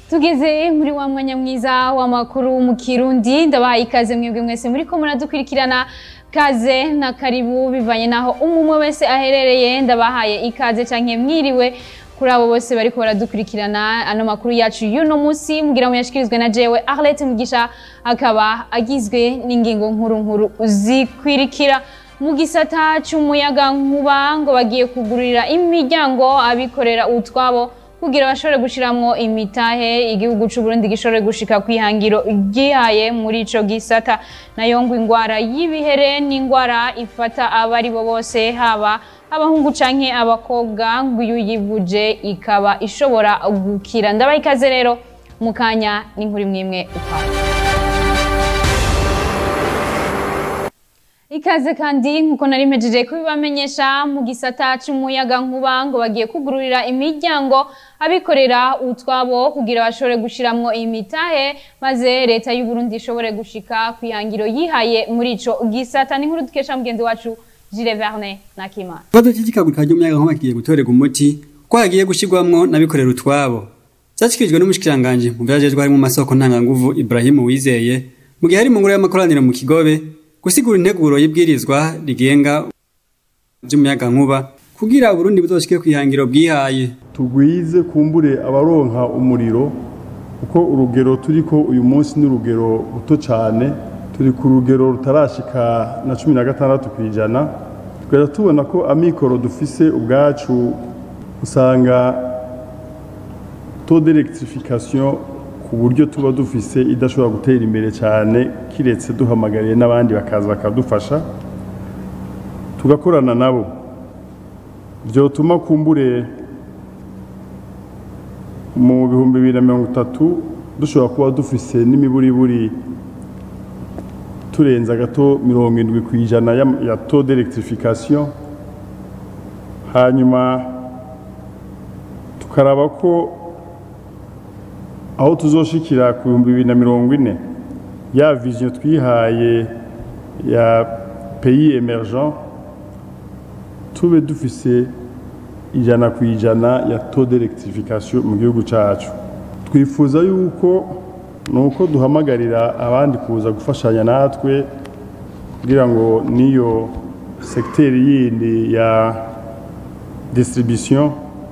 Tugeze muri wa mwanya mwiza w'amakuru mu Kirundi ndabaha ikaze mwebwe mwese muri ko muradukurikirana kaze na karibu bivanye naho umumwe wese aherereye ndabahaye ikaze canke mwiriwe kuri abo bose bariko baradukurikirana ano makuru yacu y'uno munsi mugira muyashikirizwe na jewe Arlette Mugisha akaba agizwe n'ingingo nkuru zikwirikira mu gisata cy'umuyaga nkuba ngo bagiye kugurira imiryango abikorera utwabo kugira bashobore gushiramwo imitahe igihugu c'u Burundi gishobore gushika kwihangiro gihaye muri ico gisata nayo ngo ingwara y'ibihere n'ingwara ifata abari bo bose haba abahungu canke abakobwa ngo yivuje ikaba ishobora gukira ndabaye ikaze rero mukanya n'inkuru mwimwe ukaba ikaze kandi nkuko nari mpejeje kubibamenyesha mu gisata cy'umuyaga nkuba ngo bagiye kugururira imiryango abikorera utwabo kugira bashobore gushiramwo imitahe maze leta y'u Burundi ishobore gushika kwihangiro yihaye muri ico gisata n'inkuru dukesha mugenzi wacu Gilles Verne na Kima. Bado kikagurika ry'umuyaga nkuba kigiye gutorega umuti ko hagiye gushirwamwo nabikorera utwabo. Cyashikijwe n'umushikiranganje mu byajejwe hari mu masoko ntanganguvu Ibrahim Wizeye mu gihe hari mu ngoro y'amakoraniro mu Kigobe gusigura integuro y'ibwirizwa rigenga by'umuyaga nkuba kugira Burundi buzoshike kwihangiro bwihaye tugwize kumbure abaronka umuriro uko urugero turiko uyu munsi n'urugero ruto cyane turi ku rugero rutarashika na 16%. Twera tubona ko amikoro dufise ubwacu usanga taux d'électrification ku buryo tuba dufise idashobora gutera imbere cyane kiretse duhamagariye n'abandi bakaza bakadufasha tugakorana nabo byotuma kumbure mu 2030 dushobora kuba dufise n'imiburiburi turenza gato 70% ya taux d'électrification hanyuma tukaraba ko aho tuzoshikira ku 2040 ya vision twihaye ya pays émergent tube dufise 100% ya taux d'électrification mu gihugu cacu twifuza yuko nuko duhamagarira abandi kuza gufashanya natwe kugira ngo niyo secteur yindi ya distribution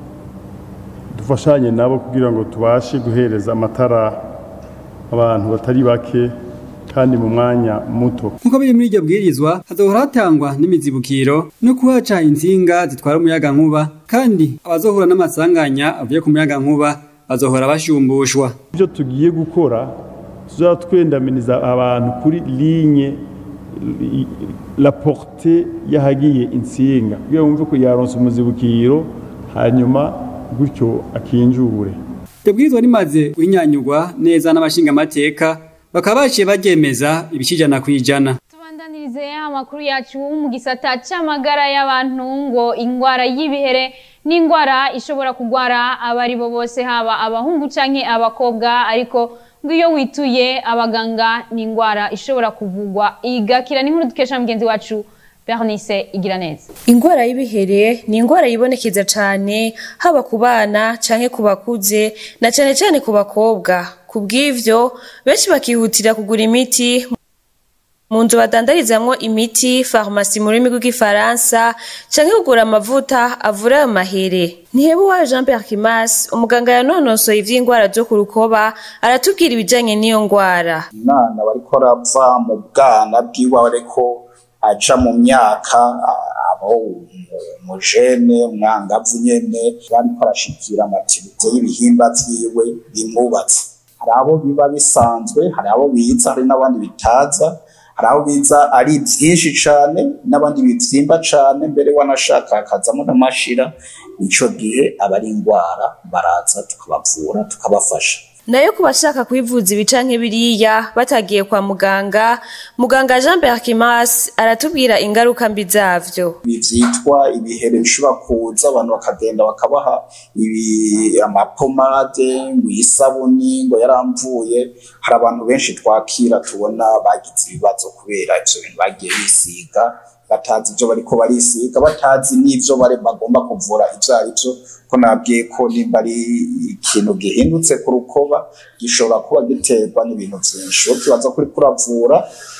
dufashanye nabo kugira ngo tubashe guhereza amatara abantu batari bake kandi mu mwanya muto nkuko biri muri iryo bwirizwa hazohora hatangwa n'imizibukiro no kuhaca inzinga zitwara umuyaga nkuba kandi abazohura n'amasanganya avuye ku muyaga nkuba bazohora bashumbushwa ibyo tugiye gukora tuzatwendaminiza abantu kuri ligne la portée yahagiye insinga kugira wumve ko yaronse umuzibukiro hanyuma gutyo akinjure Tebwirizwa rimaze guhinyanyurwa neza n'abashinga amateka bakaba baciye bagemeza ibikijana kwijana. Tubandanirize amakuru yacu mu gisata c'amagara y'abantu ngo ingwara y'ibihere n'ingwara ishobora kugwara abari bo bose haba abahungu canke abakobwa ariko ngo iyo wituye abaganga n'ingwara ishobora kuvugwa igakira n'inkuru dukesha mugenzi wacu Bernice Igiraneza. Ingwara y'ibihere ni ingwara yibonekeza cyane haba ku bana canke ku bakuze na cyane ku bakobwa. Kubw'ivyo benshi bakihutira kugura imiti mu nzu badandarizamwo imiti pharmacie mu rurimi rw'igifaransa canke kugura amavuta avura ayo mahere. Nihebuwa Jean-Pierre Kimas umuganga yanonosoye ivy'ingwara zo ku rukoba aratubwira ibijanye n'iyo ngwara. Umwana bariko arava mu bwana bwiwe ariko aja mu myaka abo umujene umwangavu nyene bariko arashikira amatibuze y'ibihimba vyiwe bimubatse hari abo biba bisanzwe hari abo biza hari n'abandi bitaza hari abo biza ari byinshi cane n'abandi bivyimba cane mbere wanashaka akazamo n'amashira ico gihe abari ingwara baraza tukabavura tukabafasha nayo kubashaka kwivuza ibicanke biriya batagiye kwa muganga Jean-Pierre Kimas aratubwira ingaruka mbi zavyo bivyitwa ibihere bishobora kuza abantu bakagenda bakabaha amapomade ngo isabuni ngo yaramvuye hari abantu benshi twakira tubona bagize ibibazo kubera ivyo bintu bagiye bisiga batazi ibyo bariko barisiga, batazi n'ivyo bagomba kuvura ivyo arivyo, ko nabwiye ko nimba ari ikintu gihindutse ku rukoba gishobora kuba giterwa n'ibintu vyinshi. Iyo kibaza kuri kuravura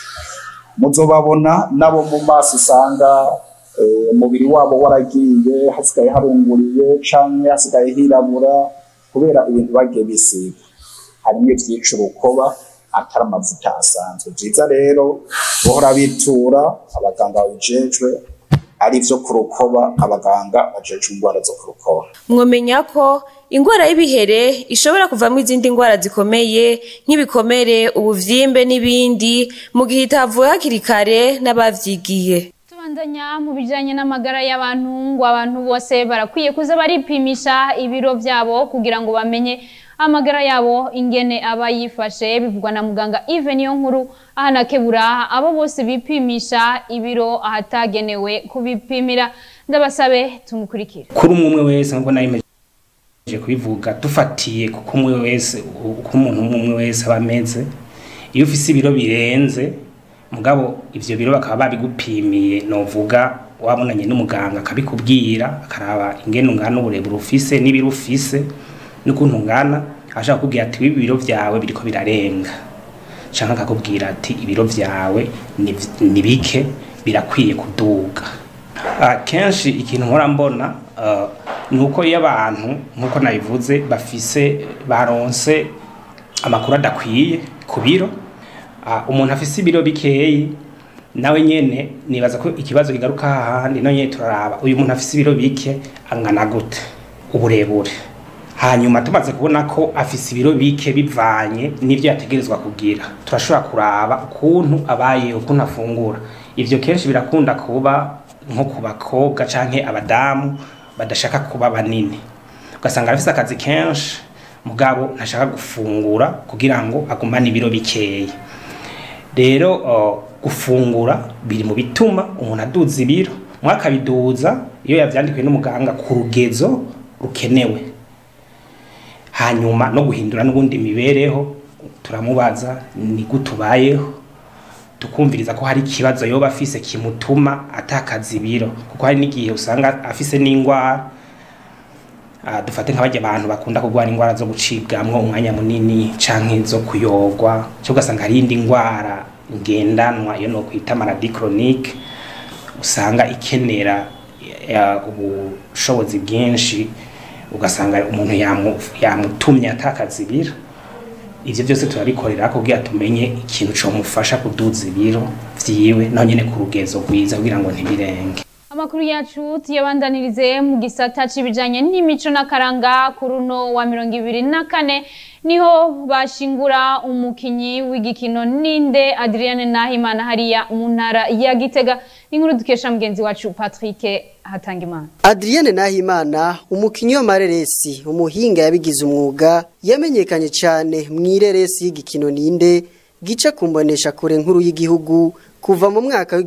muzobabona nabo mu maso usanga umubiri wabo waragiye hasigaye harunguriye canke hasigaye hirabura kubera ibintu bagiye bisiga. Harimwe vyica urukoba atari amavuta asanzwe. Vyiza rero bohora bitura abaganga babijejwe, ari vyo ku rukoba abaganga bajejwe indwara zo ku rukoba. Mwomenya ko ingwara y'ibihere ishobora kuvamo izindi ngwara zikomeye nk'ibikomere, ubuvyimbe n'ibindi mu gihe itavuwe hakiri kare n'abavyigiye. Tubandanya mu bijanye n'amagara y'abantu, ngo abantu bose barakwiye kuza baripimisha ibiro vyabo kugira ngo bamenye amagara yabo ingene aba yifashe. Bivugwa na muganga Yves Niyonkuru ahanakebura abo bose bipimisha ibiro ahatagenewe kubipimira. Ndabasabe tumukurikire. Kuri umwe wese ngo nayimeje kubivuga dufatiye kuko umwe wese uko umuntu umwe wese abameze. Iyo ufise ibiro birenze mugabo ivyo biro bakaba babigupimiye, novuga wabonanye n'umuganga akabikubwira akaraba ingene ungana uburebure ufise n'ibiro ufise n'ukuntu ungana, ashaka kubwira ati ibi biro vyawe biriko birarenga, canke akakubwira ati ibiro vyawe ni bike birakwiye kuduga. Kenshi ikintu nkora mbona nuko iyo abantu nkuko nabivuze bafise baronse amakuru adakwiye ku biro, umuntu afise ibiro bikeyi nawe nyene nibaza ko ikibazo kigaruka hahandi. None turaraba uyu muntu afise ibiro bike angana gute uburebure, hanyuma tumaze kubona ko afise ibiro bike bivanye n'ivyo yategerezwa kugira, turashobora kuraba ukuntu abaye, ukuntu afungura. Ivyo kenshi birakunda kuba nko ku bakobwa canke abadamu badashaka kuba banini, ugasanga afise akazi kenshi mugabo ntashaka gufungura kugira ngo agumane ibiro bikeyi. Rero gufungura biri mu bituma umuntu aduza ibiro, mwakabiduza iyo yavyandikiwe n'umuganga ku rugezo rukenewe. Hanyuma no guhindura n'ubundi mibereho, turamubaza ni gutubayeho, tukumviriza ko hari ikibazo yoba afise kimutuma atakaza ibiro, kuko hari n'igihe usanga afise n'ingwara. Dufate nk'abaje abantu bakunda kugwara ingwara zo gucibwamwo umwanya munini canke zo kuyogwa, cyo ugasanga hari indi ngwara ngendanwa iyo no kwita maladie chronique, usanga ikenera ubushobozi bwinshi, ugasanga umuntu yamutumye atakaza ibiro. Ivyo byose turabikorera kugira tumenye ikintu cyo mufasha kuduza ibiro vyiwe naho nyene ku rugezo rwiza kugira ngo ntibirenge. Amakuru yacu tuyabandanirize mu gisata c'ibijanye n'imico n'akaranga. Kuri uno wa 24 niho bashingura umukinyi w'igikino ninde Adrienne Nahimana hariya mu ntara ya Gitega. Inkuru dukesha mugenzi wacu Patrick Hatangimana. Adrienne Nahimana umukinyi w'amareresi, umuhinga yabigize umwuga, yamenyekanye cyane mw'ireresi y'igikino ninde gica kumbonesha kure nkuru y'igihugu kuva mu mwaka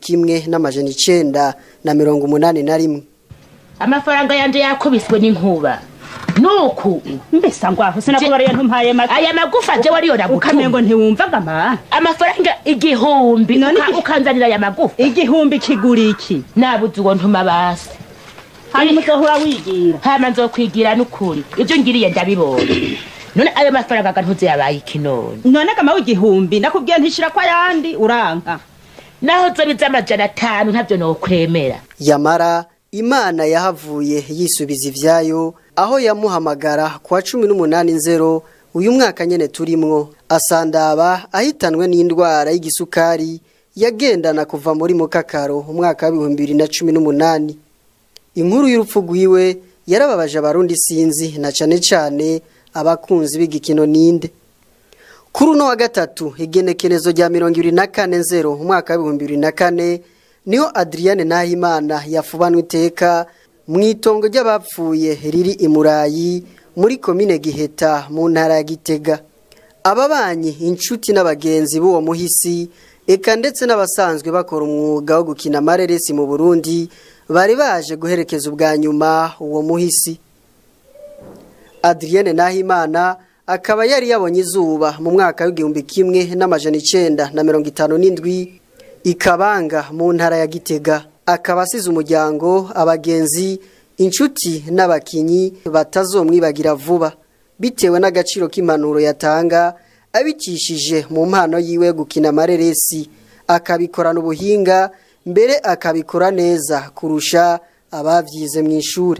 w'1981. Amafaranga yanje yakubiswe n'inkuba nuku mbesa ngwaho sinakubariye ntumpaye aya magufa je wari yora ukamengo ntiwumvaga ma amafaranga 1000 none ukanzanira aya magufa 1000 kiguri iki nabuze uwo ntuma basi hari muzohora wigira hama nzokwigira n'ukuri ivyo ngiriye ndabibonye. None ayo mafaranga gantuze yabaye ikinone, none kama w'1000 nakubwiye ntishira kwa yandi uranka, naho zobiza amajana 5 ntavyo no kwemera. Yamara Imana yahavuye yisubiza ivyayo aho yamuhamagara kwa 18/0 uyu mwaka nyene turimwo, asandaba ahitanwe n'indwara y'igisukari yagendana kuva muri mukakaro umwaka wa 2018. Inkuru y'urupfu rwiwe yarababaje abarundi sinzi na cane abakunzi b'igikino ninde. Kuri uno wa gatatu igenekerezo rya 24/0 umwaka wa 2004 niho Adrienne Nahimana yafubanwe iteka mwitongo ry'abapfuye riri imurayi muri komine Giheta mu ntara ya Gitega. Ababanyi, inshuti n'abagenzi b'uwo muhisi eka ndetse n'abasanzwe bakora umwuga wo gukina amareresi mu Burundi bari baje guherekeza ubwa nyuma uwo muhisi. Adrienne Nahimana akaba yari yabonye izuba mu mwaka w'1957 Ikabanga mu ntara ya Gitega akaba asize umuryango abagenzi inshuti n'abakinyi batazomwibagira vuba bitewe n'agaciro k'impanuro yatanga abikishije mu mpano yiwe gukina amareresi akabikorana ubuhinga mbere akabikora neza kurusha abavyize mu ishuri.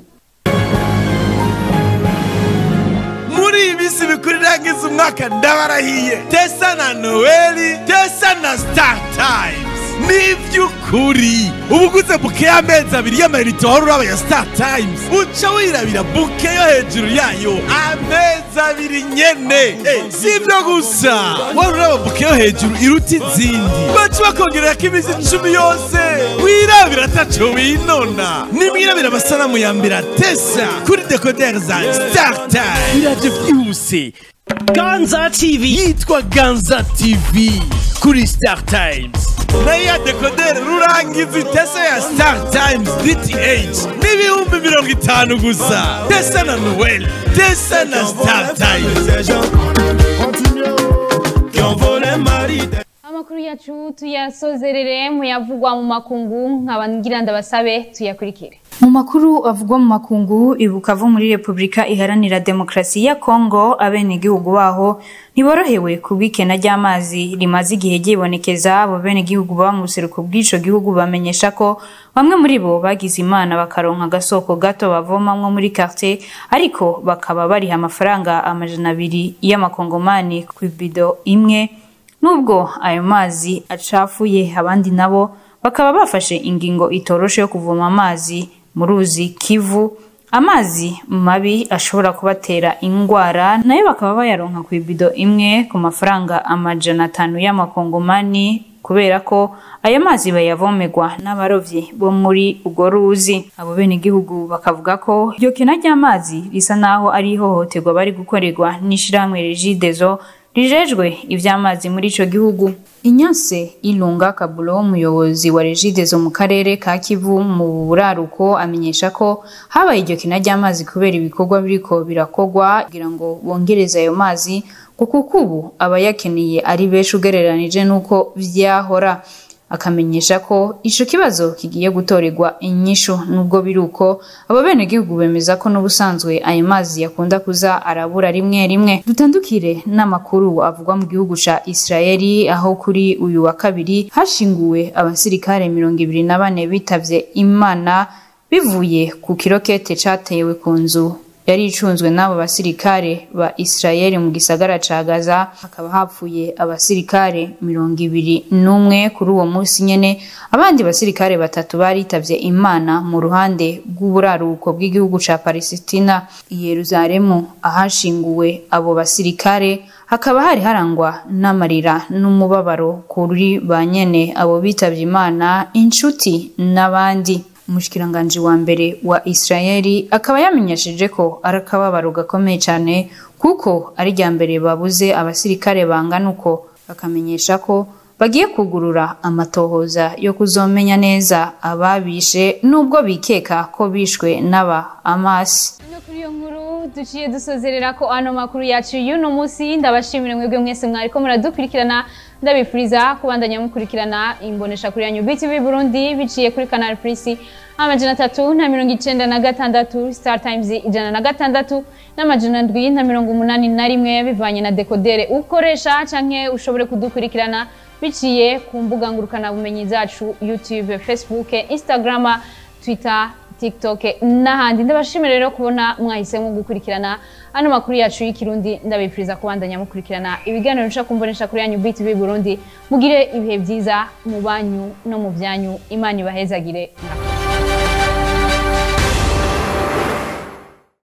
Muri ibisi bikurirangiza umwaka ndabarahiye Tesa na Noeli, Tesa na Star Times nivyukuri ubuguze buke y'amezi abiri y'amayinite wari uraba ya Star Times uca wirabira buke yo hejuru yayo amezi abiri nyene. Sivyo gusa wari uraba buke yo hejuru iruta izindi baca bakongererako iminsi 10 yose wirabira ataco winona nimwirabira amasanamu ya mbere Tesa kuri decoder za Star Times biraje vyihuse. Ganza TV yitwa Ganza TV kuri Star Times na ya decoder rurangiza Tesa ya Star Times DTH n'ibihumbi 50 gusa. Tesa na Noel, Tesa na Star Times. Amakuru yacu tuyasozerere mu yavugwa mu makungu nk'abangira ndabasabe tuyakurikire. Mu makuru avugwa mu makungu Ibukavu muri Republika Iharanira Demokrasi ya Kongo abenegihugu baho niborohewe kubikena ry'amazi rimaze igihe gibonekeza. Abo benegihugu ba mu buseruko bw'ico gihugu bamenyesha ko bamwe muri bo bagize imana bakaronka agasoko gato bavomamwo muri quartier ariko bakaba bari amafaranga 200 y'amakongomani ku bido imwe. Nubwo ayo mazi acafuye abandi nabo bakaba bafashe ingingo itoroshe yo kuvoma amazi mu ruzi Kivu. Amazi mabi ashobora kubatera ingwara nayo bakaba bayaronka ku ibido imwe ku mafaranga 500 y'amakongomani kubera ko aya mazi bayavomerwa n'abarovyi bo muri ugo ruzi. Abo bene gihugu bakavuga ko iryo kena ry'amazi risa naho ari ihohoterwa bari gukorerwa n'ishiramwe Regideso rijejwe ivy'amazi muri ico gihugu. Inyanse Ilunga Kabulo umuyobozi wa Regideso mu karere ka Kivu mu buraruko amenyesha ko habaye iryo kena ry'amazi kubera ibikorwa biriko birakogwa kugira ngo bongereza ayo mazi kuko kubu abayakeneye ari benshi ugereranije nuko vyahora. Akamenyesha ko ico kibazo kigiye gutorerwa inyishu. Nubwo biruko abo bene gihugu bemeza ko n'ubusanzwe ayo mazi yakunda kuza arabura rimwe rimwe. Dutandukire n'amakuru avugwa mu gihugu ca Israeli aho kuri uyu wa kabiri hashinguwe abasirikare 24 bitavye Imana bivuye ku kirokete catewe ku nzu yari icunzwe n'abo basirikare ba Israeli mu gisagara ca Gaza. Hakaba hapfuye abasirikare 21 kuri uwo munsi nyene. Abandi basirikare 3 baritavye Imana mu ruhande rw'uburaruko bw'igihugu ca Palestina i Yerusalemu ahashinguwe abo basirikare. Hakaba hari harangwa n'amarira n'umubabaro kuri banyene abo bitavye Imana, inshuti n'abandi. Umushikiranganje wa mbere wa Israeli akaba yamenyesheje ko arakababaro gakomeye cyane kuko ari rya mbere babuze abasirikare bangana uko. Bakamenyesha ko bagiye kugurura amatohoza yo kuzomenya neza ababishe nubwo bikeka ko bishwe n'aba Hamas. Kuri iyo nkuru duciye dusozerera ko ano makuru yacu y'uno munsi. Ndabashimira mwebwe mwese mwariko muradukurikirana, ndabifuriza kubandanya mukurikirana imbonesha kuri yanyu BTV Burundi biciye kuri Canal Plus 396 Star Times 106 781 bivanye na dekodere ukoresha canke ushobore kudukurikirana biciye ku mbuga ngurukana bumenyi zacu YouTube, Facebook, Instagram, Twitter, TikTok n'ahandi. Ndabashimira rero kubona mwahisemo gukurikirana ano makuru yacu y'ikirundi. Ndabifuriza kubandanya mukurikirana ibiganiro nshaka kumbonesha kuri yanyu BTV Burundi. Mugire ibihe byiza mu banyu no mu byanyu. Imana ibahezagire.